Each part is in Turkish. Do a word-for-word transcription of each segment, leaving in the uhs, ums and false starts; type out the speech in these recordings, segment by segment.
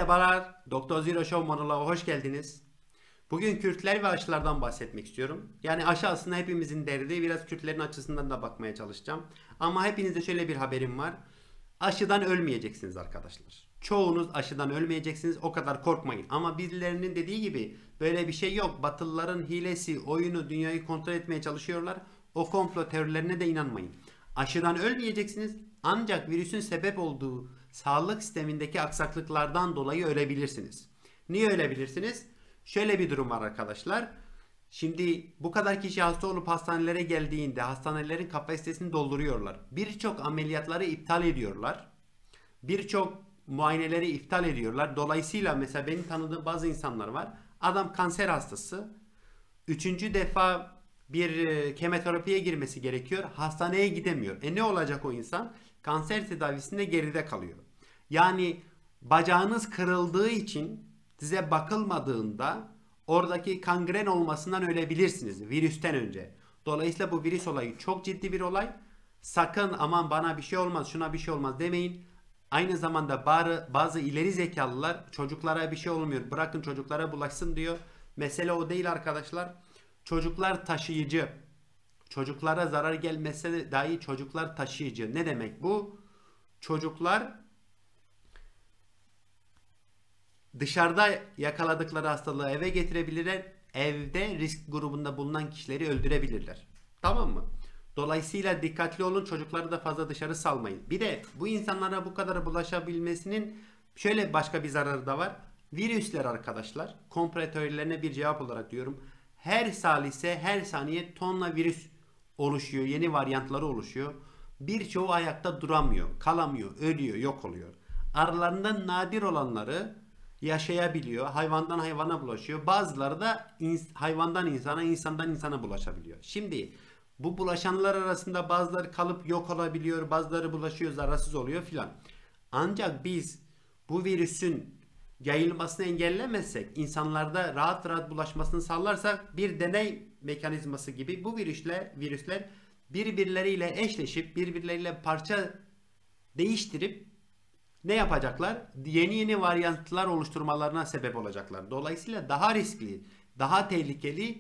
Merhabalar, Doktor Zero Show monoloğa hoş geldiniz. Bugün Kürtler ve aşılardan bahsetmek istiyorum. Yani aşı aslında hepimizin derdi, biraz Kürtlerin açısından da bakmaya çalışacağım. Ama hepinize şöyle bir haberim var. Aşıdan ölmeyeceksiniz arkadaşlar. Çoğunuz aşıdan ölmeyeceksiniz, o kadar korkmayın. Ama birilerinin dediği gibi böyle bir şey yok. Batılıların hilesi, oyunu, dünyayı kontrol etmeye çalışıyorlar. O komplo teorilerine de inanmayın. Aşıdan ölmeyeceksiniz ancak virüsün sebep olduğu sağlık sistemindeki aksaklıklardan dolayı ölebilirsiniz. Niye ölebilirsiniz? Şöyle bir durum var arkadaşlar. Şimdi bu kadar kişi hasta olup hastanelere geldiğinde hastanelerin kapasitesini dolduruyorlar. Birçok ameliyatları iptal ediyorlar. Birçok muayeneleri iptal ediyorlar. Dolayısıyla mesela benim tanıdığım bazı insanlar var. Adam kanser hastası. Üçüncü defa bir e, kemoterapiye girmesi gerekiyor. Hastaneye gidemiyor. E ne olacak o insan? Kanser tedavisinde geride kalıyor. Yani bacağınız kırıldığı için size bakılmadığında oradaki kangren olmasından ölebilirsiniz virüsten önce. Dolayısıyla bu virüs olayı çok ciddi bir olay. Sakın aman bana bir şey olmaz, şuna bir şey olmaz demeyin. Aynı zamanda bazı, bazı ileri zekalılar çocuklara bir şey olmuyor, bırakın çocuklara bulaşsın diyor. Mesele o değil arkadaşlar. Çocuklar taşıyıcı. Çocuklara zarar gelmese dahi çocuklar taşıyıcı. Ne demek bu? Çocuklar dışarıda yakaladıkları hastalığı eve getirebilirler. Evde risk grubunda bulunan kişileri öldürebilirler. Tamam mı? Dolayısıyla dikkatli olun, çocukları da fazla dışarı salmayın. Bir de bu insanlara bu kadar bulaşabilmesinin şöyle başka bir zararı da var. Virüsler arkadaşlar, komplo teorilerine bir cevap olarak diyorum. Her salise, her saniye tonla virüs oluşuyor, yeni varyantları oluşuyor. Birçoğu ayakta duramıyor, kalamıyor, ölüyor, yok oluyor. Aralarından nadir olanları yaşayabiliyor, hayvandan hayvana bulaşıyor. Bazıları da ins- hayvandan insana, insandan insana bulaşabiliyor. Şimdi bu bulaşanlar arasında bazıları kalıp yok olabiliyor, bazıları bulaşıyor, zararsız oluyor filan. Ancak biz bu virüsün yayılmasını engellemezsek, insanlarda rahat rahat bulaşmasını sağlarsak bir deney mekanizması gibi bu virüsler, virüsler birbirleriyle eşleşip birbirleriyle parça değiştirip ne yapacaklar? Yeni yeni varyantlar oluşturmalarına sebep olacaklar. Dolayısıyla daha riskli, daha tehlikeli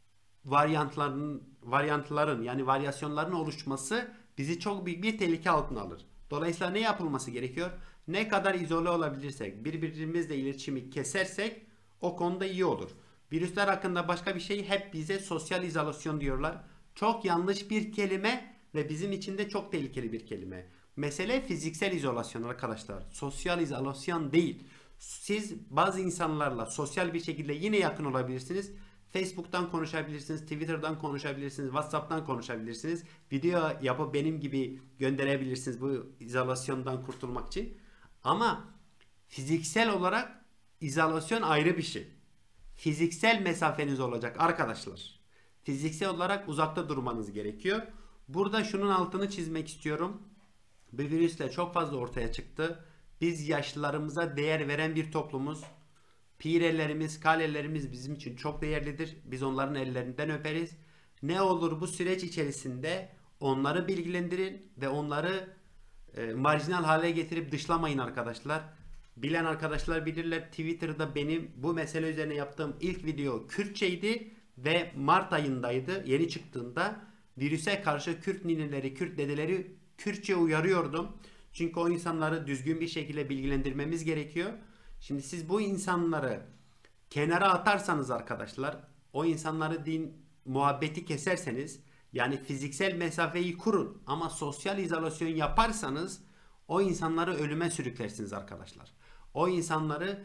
varyantların varyantların yani varyasyonların oluşması bizi çok büyük bir tehlike altına alır. Dolayısıyla ne yapılması gerekiyor? Ne kadar izole olabilirsek, birbirimizle iletişimi kesersek o konuda iyi olur. Virüsler hakkında başka bir şey hep bize sosyal izolasyon diyorlar. Çok yanlış bir kelime ve bizim için de çok tehlikeli bir kelime. Mesele fiziksel izolasyon arkadaşlar. Sosyal izolasyon değil. Siz bazı insanlarla sosyal bir şekilde yine yakın olabilirsiniz. Facebook'tan konuşabilirsiniz, Twitter'dan konuşabilirsiniz, WhatsApp'tan konuşabilirsiniz. Video yapıp benim gibi gönderebilirsiniz bu izolasyondan kurtulmak için. Ama fiziksel olarak izolasyon ayrı bir şey. Fiziksel mesafeniz olacak arkadaşlar. Fiziksel olarak uzakta durmanız gerekiyor. Burada şunun altını çizmek istiyorum. Bu virüsle çok fazla ortaya çıktı. Biz yaşlılarımıza değer veren bir toplumuz. Pirelerimiz, kalelerimiz bizim için çok değerlidir. Biz onların ellerinden öperiz. Ne olur bu süreç içerisinde onları bilgilendirin ve onları e, marjinal hale getirip dışlamayın arkadaşlar. Bilen arkadaşlar bilirler, Twitter'da benim bu mesele üzerine yaptığım ilk video Kürtçeydi ve Mart ayındaydı. Yeni çıktığında virüse karşı Kürt nineleri, Kürt dedeleri Kürtçe uyarıyordum. Çünkü o insanları düzgün bir şekilde bilgilendirmemiz gerekiyor. Şimdi siz bu insanları kenara atarsanız arkadaşlar, o insanları din muhabbeti keserseniz, yani fiziksel mesafeyi kurun ama sosyal izolasyon yaparsanız o insanları ölüme sürüklersiniz arkadaşlar. O insanları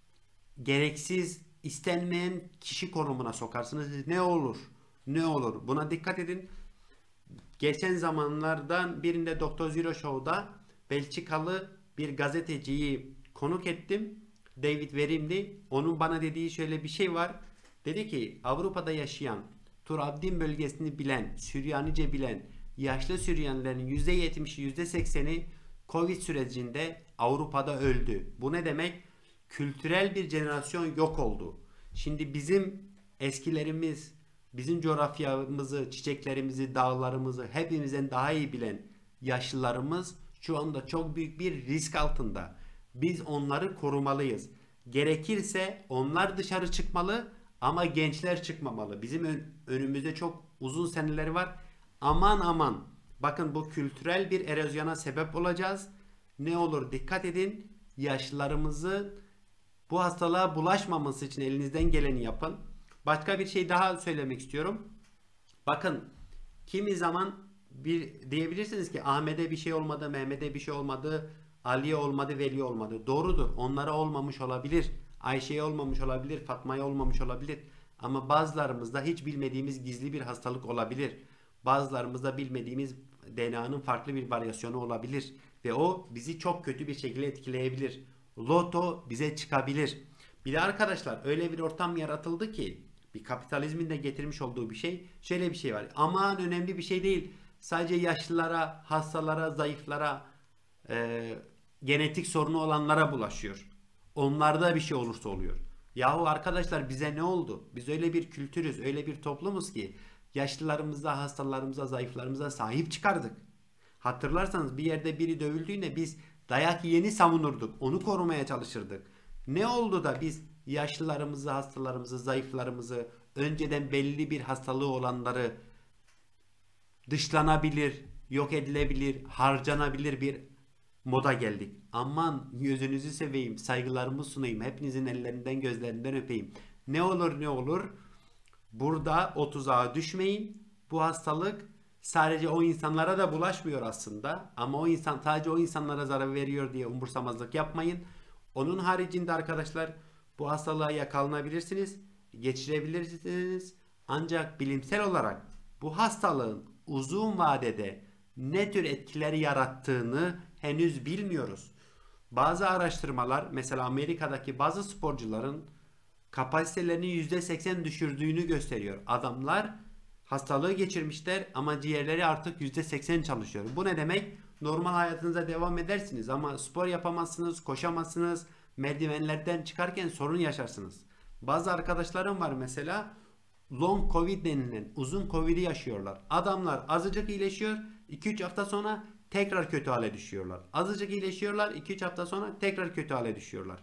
gereksiz, istenmeyen kişi konumuna sokarsınız. Ne olur? Ne olur? Buna dikkat edin. Geçen zamanlardan birinde Doktor Zero Show'da Belçikalı bir gazeteciyi konuk ettim. David Verimli. Onun bana dediği şöyle bir şey var. Dedi ki Avrupa'da yaşayan, Turabdin bölgesini bilen, Süryanice bilen yaşlı Süryanilerin yüzde yetmişi yüzde sekseni Covid sürecinde Avrupa'da öldü. Bu ne demek? Kültürel bir jenerasyon yok oldu. Şimdi bizim eskilerimiz bizim coğrafyamızı, çiçeklerimizi, dağlarımızı hepimizden daha iyi bilen yaşlılarımız şu anda çok büyük bir risk altında. Biz onları korumalıyız. Gerekirse onlar dışarı çıkmalı ama gençler çıkmamalı. Bizim ön- önümüzde çok uzun seneleri var. Aman aman. Bakın bu kültürel bir erozyona sebep olacağız. Ne olur dikkat edin. Yaşlılarımızı bu hastalığa bulaşmaması için elinizden geleni yapın. Başka bir şey daha söylemek istiyorum. Bakın kimi zaman bir diyebilirsiniz ki Ahmet'e bir şey olmadı, Mehmet'e bir şey olmadı, Ali'ye olmadı, Veli'ye olmadı. Doğrudur. Onlara olmamış olabilir. Ayşe'ye olmamış olabilir, Fatma'ya olmamış olabilir. Ama bazılarımızda hiç bilmediğimiz gizli bir hastalık olabilir. Bazılarımızda bilmediğimiz D N A'nın farklı bir varyasyonu olabilir. Ve o bizi çok kötü bir şekilde etkileyebilir. Loto bize çıkabilir. Bir de arkadaşlar öyle bir ortam yaratıldı ki bir kapitalizmin de getirmiş olduğu bir şey. Şöyle bir şey var. Aman önemli bir şey değil. Sadece yaşlılara, hastalara, zayıflara, e, genetik sorunu olanlara bulaşıyor. Onlarda bir şey olursa oluyor. Yahu arkadaşlar bize ne oldu? Biz öyle bir kültürüz, öyle bir toplumuz ki yaşlılarımıza, hastalarımıza, zayıflarımıza sahip çıkardık. Hatırlarsanız bir yerde biri dövüldüğünde biz dayak yeni savunurduk. Onu korumaya çalışırdık. Ne oldu da biz yaşlılarımızı, hastalarımızı, zayıflarımızı, önceden belli bir hastalığı olanları dışlanabilir, yok edilebilir, harcanabilir bir moda geldik. Aman gözünüzü seveyim, saygılarımı sunayım. Hepinizin ellerinden, gözlerinden öpeyim. Ne olur ne olur burada o tuzağa düşmeyin. Bu hastalık sadece o insanlara da bulaşmıyor aslında. Ama o insan sadece o insanlara zarar veriyor diye umursamazlık yapmayın. Onun haricinde arkadaşlar bu hastalığa yakalanabilirsiniz, geçirebilirsiniz. Ancak bilimsel olarak bu hastalığın uzun vadede ne tür etkileri yarattığını henüz bilmiyoruz. Bazı araştırmalar mesela Amerika'daki bazı sporcuların kapasitelerini yüzde seksen düşürdüğünü gösteriyor. Adamlar hastalığı geçirmişler ama ciğerleri artık yüzde seksen çalışıyor. Bu ne demek? Normal hayatınıza devam edersiniz ama spor yapamazsınız, koşamazsınız, merdivenlerden çıkarken sorun yaşarsınız. Bazı arkadaşlarım var mesela long covid denilen uzun covid'i yaşıyorlar. Adamlar azıcık iyileşiyor, iki üç hafta sonra tekrar kötü hale düşüyorlar. Azıcık iyileşiyorlar, iki üç hafta sonra tekrar kötü hale düşüyorlar.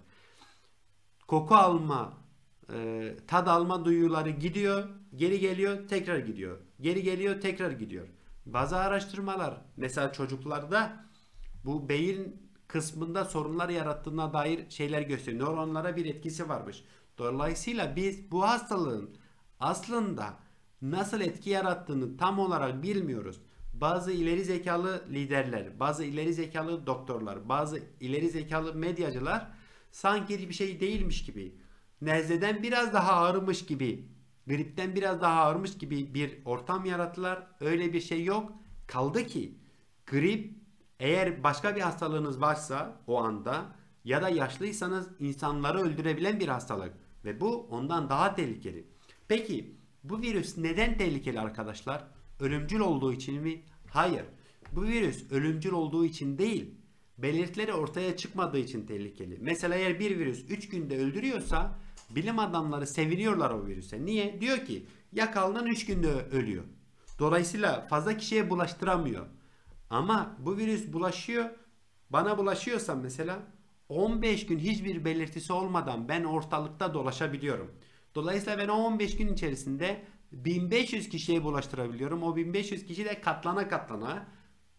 Koku alma, e, tad alma duyuları gidiyor, geri geliyor, tekrar gidiyor. Geri geliyor, tekrar gidiyor. Bazı araştırmalar mesela çocuklarda bu beyin kısmında sorunlar yarattığına dair şeyler gösteriyor. Nöronlara bir etkisi varmış. Dolayısıyla biz bu hastalığın aslında nasıl etki yarattığını tam olarak bilmiyoruz. Bazı ileri zekalı liderler, bazı ileri zekalı doktorlar, bazı ileri zekalı medyacılar sanki bir şey değilmiş gibi, nezleden biraz daha ağırmış gibi, gripten biraz daha ağırmış gibi bir ortam yarattılar. Öyle bir şey yok. Kaldı ki grip eğer başka bir hastalığınız varsa o anda ya da yaşlıysanız insanları öldürebilen bir hastalık ve bu ondan daha tehlikeli. Peki bu virüs neden tehlikeli arkadaşlar? Ölümcül olduğu için mi? Hayır. Bu virüs ölümcül olduğu için değil. Belirtileri ortaya çıkmadığı için tehlikeli. Mesela eğer bir virüs üç günde öldürüyorsa bilim adamları seviniyorlar o virüse. Niye? Diyor ki yakalanan üç günde ölüyor. Dolayısıyla fazla kişiye bulaştıramıyor. Ama bu virüs bulaşıyor. Bana bulaşıyorsa mesela on beş gün hiçbir belirtisi olmadan ben ortalıkta dolaşabiliyorum. Dolayısıyla ben o on beş gün içerisinde bin beş yüz kişiye bulaştırabiliyorum. O bin beş yüz kişi de katlana katlana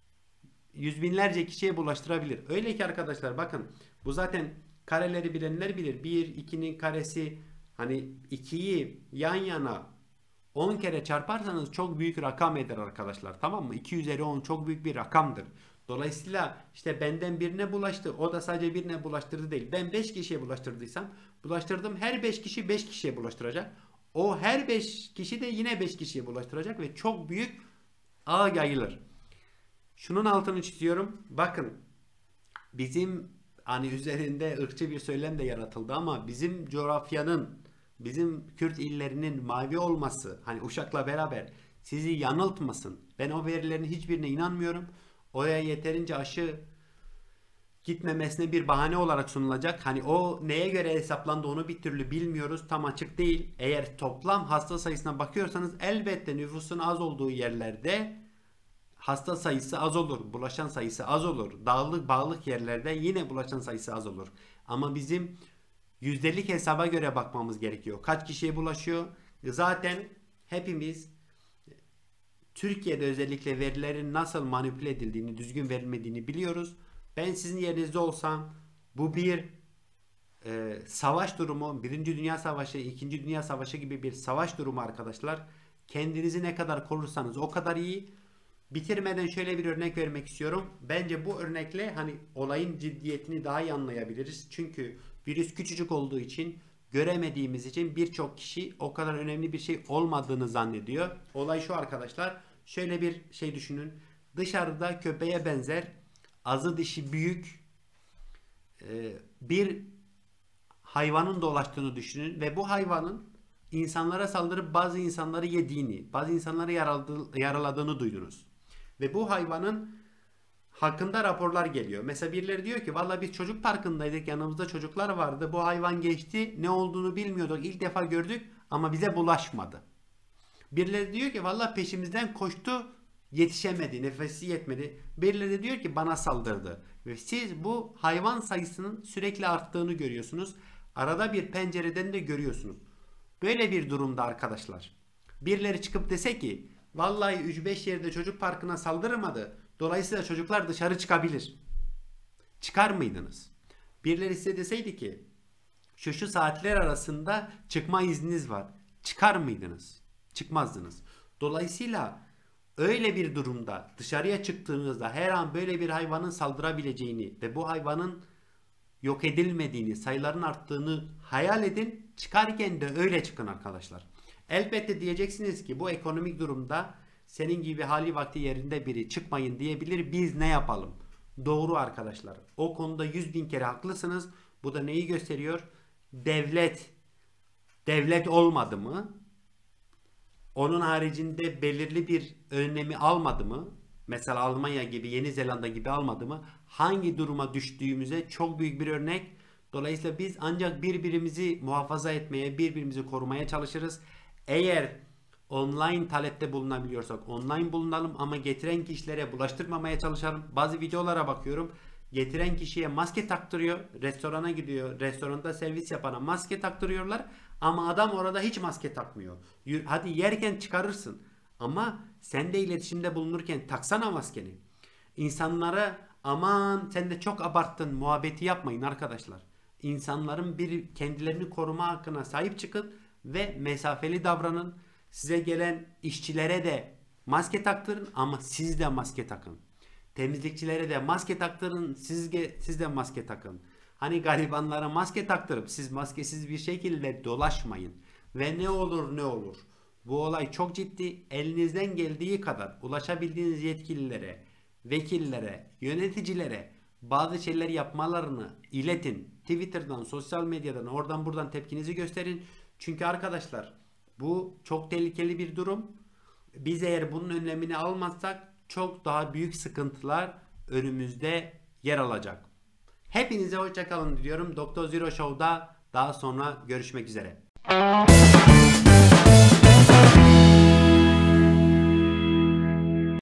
yüz binlerce kişiye bulaştırabilir. Öyle ki arkadaşlar bakın bu zaten kareleri bilenler bilir. bir, ikinin karesi hani ikiyi yan yana on kere çarparsanız çok büyük rakam eder arkadaşlar. Tamam mı? iki üzeri on çok büyük bir rakamdır. Dolayısıyla işte benden birine bulaştı. O da sadece birine bulaştırdı değil. Ben beş kişiye bulaştırdıysam bulaştırdım her beş kişi beş kişiye bulaştıracak. O her beş kişi de yine beş kişiye bulaştıracak ve çok büyük ağ yayılır. Şunun altını çiziyorum. Bakın bizim hani üzerinde ırkçı bir söylem de yaratıldı ama bizim coğrafyanın, bizim Kürt illerinin mavi olması hani Uşak'la beraber sizi yanıltmasın. Ben o verilerin hiçbirine inanmıyorum. Oraya yeterince aşı gitmemesine bir bahane olarak sunulacak. Hani o neye göre hesaplandı onu bir türlü bilmiyoruz. Tam açık değil. Eğer toplam hasta sayısına bakıyorsanız elbette nüfusun az olduğu yerlerde hasta sayısı az olur, bulaşan sayısı az olur. Dağlık bağlık yerlerde yine bulaşan sayısı az olur. Ama bizim yüzdelik hesaba göre bakmamız gerekiyor. Kaç kişiye bulaşıyor? Zaten hepimiz Türkiye'de özellikle verilerin nasıl manipüle edildiğini, düzgün verilmediğini biliyoruz. Ben sizin yerinizde olsam bu bir e, savaş durumu, Birinci Dünya Savaşı, İkinci Dünya Savaşı gibi bir savaş durumu arkadaşlar. Kendinizi ne kadar korursanız o kadar iyi. Bitirmeden şöyle bir örnek vermek istiyorum. Bence bu örnekle hani olayın ciddiyetini daha iyi anlayabiliriz. Çünkü virüs küçücük olduğu için, göremediğimiz için birçok kişi o kadar önemli bir şey olmadığını zannediyor. Olay şu arkadaşlar. Şöyle bir şey düşünün. Dışarıda köpeğe benzer, azı dişi büyük bir hayvanın dolaştığını düşünün ve bu hayvanın insanlara saldırıp bazı insanları yediğini, bazı insanları yaraladı, yaraladığını duydunuz. Ve bu hayvanın hakkında raporlar geliyor. Mesela birileri diyor ki valla biz çocuk parkındaydık, yanımızda çocuklar vardı, bu hayvan geçti, ne olduğunu bilmiyorduk, ilk defa gördük ama bize bulaşmadı. Birileri diyor ki valla peşimizden koştu, yetişemedi, nefesi yetmedi. Birileri de diyor ki bana saldırdı. Ve siz bu hayvan sayısının sürekli arttığını görüyorsunuz. Arada bir pencereden de görüyorsunuz. Böyle bir durumda arkadaşlar, birileri çıkıp dese ki vallahi üç beş yerde çocuk parkına saldırmadı, dolayısıyla çocuklar dışarı çıkabilir. Çıkar mıydınız? Birileri size deseydi ki şu şu saatler arasında çıkma izniniz var, çıkar mıydınız? Çıkmazdınız. Dolayısıyla öyle bir durumda dışarıya çıktığınızda her an böyle bir hayvanın saldırabileceğini ve bu hayvanın yok edilmediğini, sayıların arttığını hayal edin. Çıkarken de öyle çıkın arkadaşlar. Elbette diyeceksiniz ki bu ekonomik durumda senin gibi hali vakti yerinde biri çıkmayın diyebilir. Biz ne yapalım? Doğru arkadaşlar. O konuda yüz bin kere haklısınız. Bu da neyi gösteriyor? Devlet devlet olmadı mı? Onun haricinde belirli bir önlemi almadı mı? Mesela Almanya gibi, Yeni Zelanda gibi almadı mı? Hangi duruma düştüğümüze çok büyük bir örnek. Dolayısıyla biz ancak birbirimizi muhafaza etmeye, birbirimizi korumaya çalışırız. Eğer online talepte bulunabiliyorsak online bulunalım ama getiren kişilere bulaştırmamaya çalışalım. Bazı videolara bakıyorum. Getiren kişiye maske taktırıyor. Restorana gidiyor. Restoranda servis yapana maske taktırıyorlar. Ama adam orada hiç maske takmıyor. Hadi yerken çıkarırsın. Ama sen de iletişimde bulunurken taksana maskeni. İnsanlara aman sen de çok abarttın muhabbeti yapmayın arkadaşlar. İnsanların bir kendilerini koruma hakkına sahip çıkın ve mesafeli davranın. Size gelen işçilere de maske taktırın ama siz de maske takın. Temizlikçilere de maske taktırın, siz, siz de maske takın. Hani garibanlara maske taktırıp siz maskesiz bir şekilde dolaşmayın. Ve ne olur ne olur. Bu olay çok ciddi. Elinizden geldiği kadar ulaşabildiğiniz yetkililere, vekillere, yöneticilere bazı şeyler yapmalarını iletin. Twitter'dan, sosyal medyadan, oradan buradan tepkinizi gösterin. Çünkü arkadaşlar bu çok tehlikeli bir durum. Biz eğer bunun önlemini almazsak çok daha büyük sıkıntılar önümüzde yer alacak. Hepinize hoşça kalın diyorum. Doktor Zero Show'da daha sonra görüşmek üzere.